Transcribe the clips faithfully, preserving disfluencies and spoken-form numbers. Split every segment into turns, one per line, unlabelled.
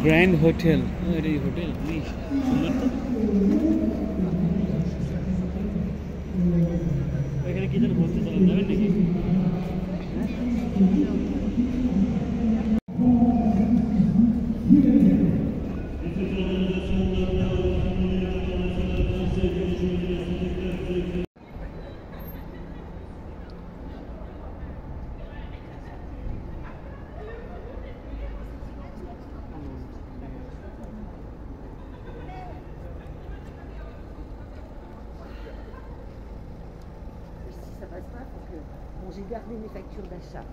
Grand hotel, এটা hotel সুন্দর তো। এখানে কি যেন বলতে চলেন, যাবেন নাকি?
Ça passe pas, faut que... Bon, j'ai gardé mes factures d'achat.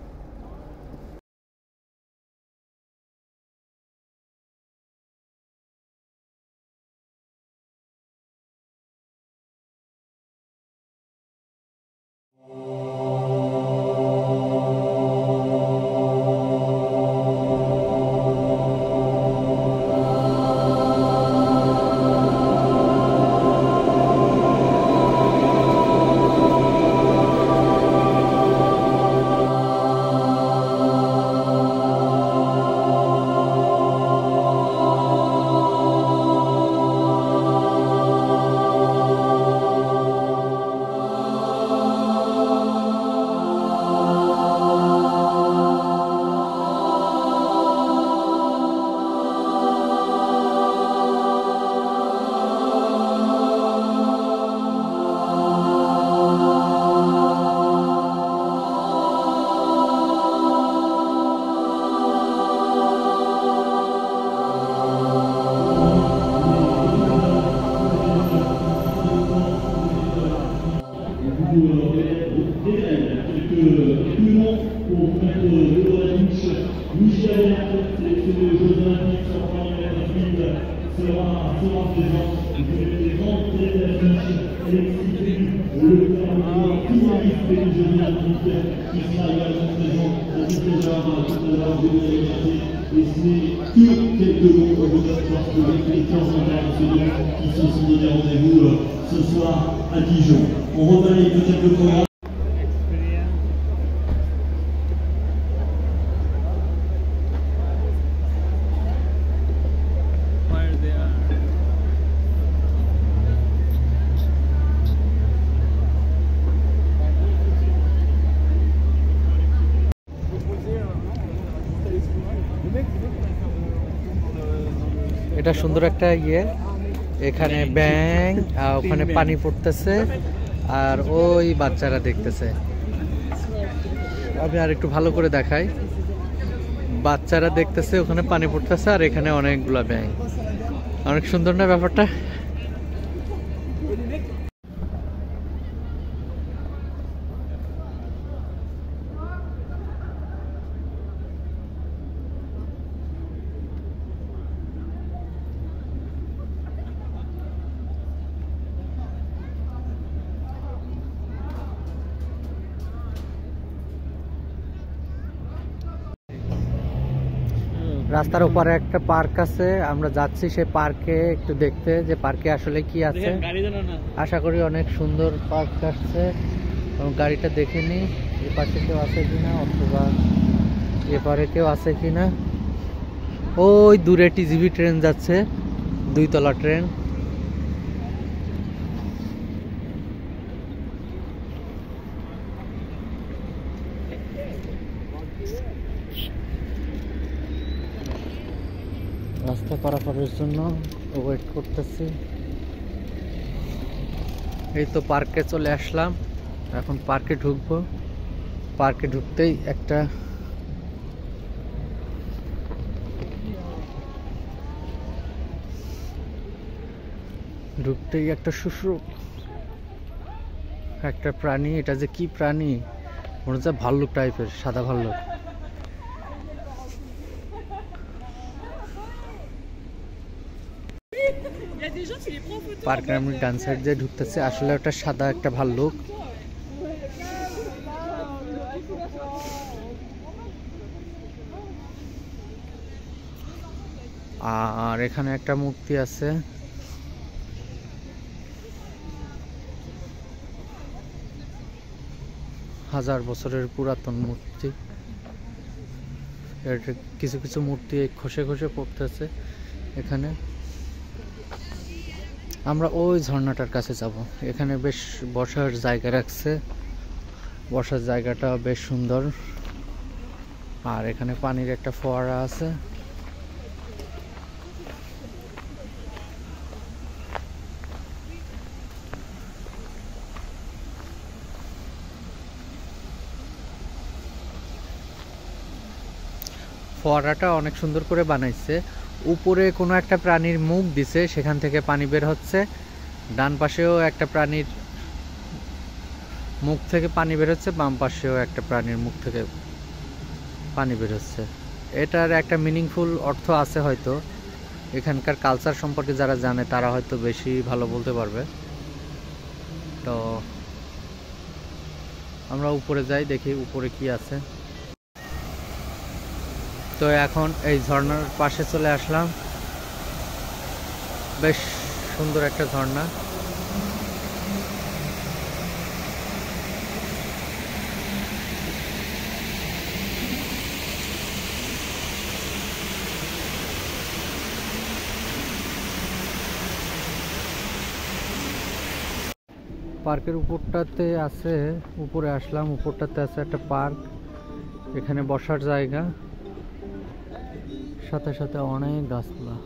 Ce soir à Dijon. On revalide peut-être le programme.
এটা সুন্দর একটা ইয়ে, এখানে ব্যাঙ, ওখানে পানি পড়তেছে আর ওই বাচ্চারা দেখতেছে। আমি আর একটু ভালো করে দেখাই, বাচ্চারা দেখতেছে, ওখানে পানি পড়তেছে আর এখানে অনেকগুলা ব্যাঙ। অনেক সুন্দর না ব্যাপারটা? রাস্তার উপরে একটা পার্ক আছে, আমরা যাচ্ছি সেই পার্কে একটু দেখতে যে পার্কে আসলে কি আছে। আশা করি অনেক সুন্দর পার্ক আসছে। গাড়িটা দেখে নি এ পাশে কেউ আছে কিনা, অথবা এপারে কেউ আছে কিনা। ওই দূরে টিজিভি ট্রেন যাচ্ছে, দুইতলা ট্রেন। রাস্তা পারাপারের জন্য ওয়েট করতেছি। এই তো পার্কে চলে আসলাম, এখন পার্কে ঢুকবো। পার্কে ঢুকতেই একটা ঢুকতেই একটা শুশুক একটা প্রাণী। এটা যে কি প্রাণী, মনে হচ্ছে ভাল্লুক টাইপের, সাদা ভাল্লুক। পার্কের আমি ডান সাইড দিয়ে ঢুকতেছি, আসলে ওটা সাদা একটা ভাল্লুক। আর এখানে একটা মূর্তি আছে, হাজার বছরের পুরাতন মূর্তি। কিছু কিছু মূর্তি খসে খসে পড়তেছে এখানে। আমরা ওই ঝর্ণাটার কাছে যাব। এখানে বেশ বসার জায়গা রাখছে, বসার জায়গাটা বেশ সুন্দর। আর এখানে পানির একটা ফোয়ারা আছে। ফোয়ারাটা অনেক সুন্দর করে বানাইছে। উপরে কোনো একটা প্রাণীর মুখ দিছে, সেখান থেকে পানি বের হচ্ছে। ডান পাশেও একটা প্রাণীর মুখ থেকে পানি বের হচ্ছে, বাম পাশেও একটা প্রাণীর মুখ থেকে পানি বের হচ্ছে। এটার একটা মিনিংফুল অর্থ আছে হয়তো। এখানকার কালচার সম্পর্কে যারা জানে তারা হয়তো বেশি ভালো বলতে পারবে। তো আমরা উপরে যাই, দেখি উপরে কি আছে। তো এখন এই ঝর্ণার পাশে চলে আসলাম। বেশ সুন্দর একটা ঝর্ণা। পার্কের উপরটাতে আছে, উপরে আসলাম, উপরটাতে আছে একটা পার্ক। এখানে বসার জায়গা, সাথে সাথে অনেক গাছপালা।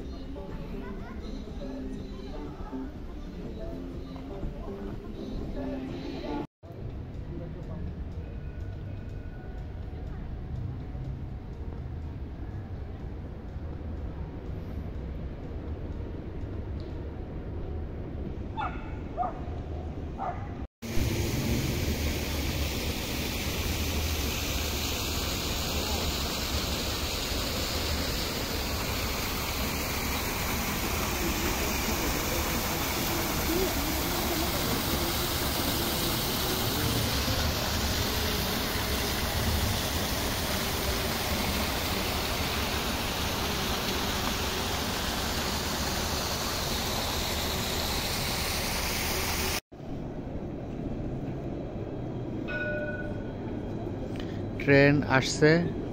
ট্রেন আসছে।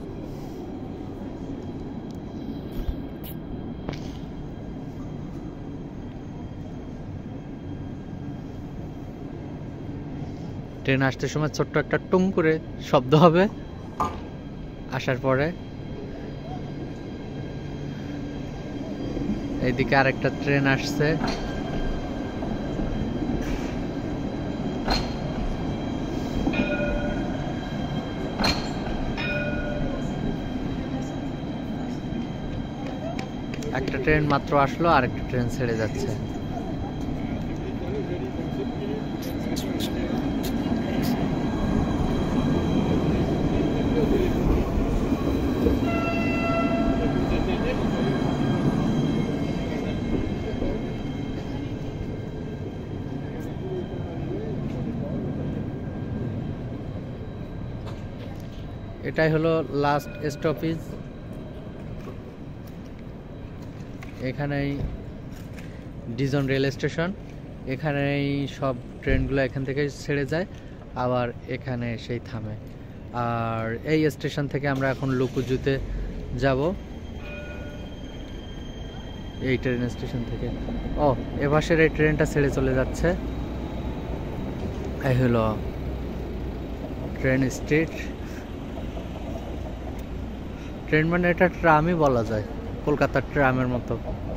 ট্রেন আসতে সময় ছোট্ট একটা টুং করে শব্দ হবে আসার পরে। এইদিকে আরেকটা ট্রেন আসছে। একটা ট্রেন মাত্র আসলো, আরেকটা ট্রেন ছেড়ে যাচ্ছে। এটাই হলো লাস্ট স্টপেজ। এখানেই ডিজন রেল স্টেশন। এখানেই সব ট্রেনগুলো এখান থেকে ছেড়ে যায়, আবার এখানে সেই থামে। আর এই স্টেশন থেকে আমরা এখন লুকুজুতে যাব, এই ট্রেন স্টেশন থেকে। ও, এপাশের এই ট্রেনটা ছেড়ে চলে যাচ্ছে। এই হলো ট্রেন স্ট্রিট। ট্রেন মানে এটা ট্রামই বলা যায়, কলকাতার ট্রামের মতো।